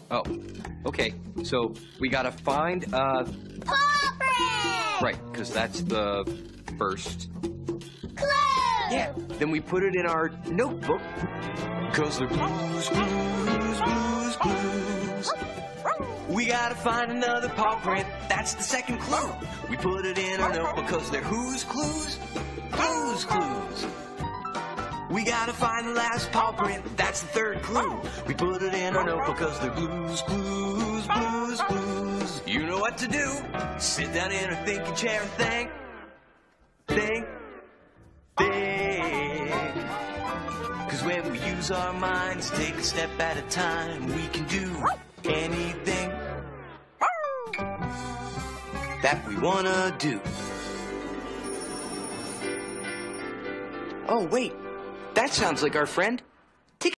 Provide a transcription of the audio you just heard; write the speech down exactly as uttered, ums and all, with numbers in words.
Oh, okay. So we gotta find, uh... Paw print! Right, because that's the first... Clue! Yeah, then we put it in our notebook. Because they're blues, blues, blues, blues. We gotta find another paw print. That's the second clue. We put it in our notebook because they're who's clues? Blues clues. We gotta find the last paw print. That's the third clue. We put it in our notebook because they're blues, clues, blues, blues. You know what to do. Sit down in a thinking chair and think. Think. Think. Because when we use our minds, take a step at a time, we can do anything that we wanna do. Oh, wait. That sounds like our friend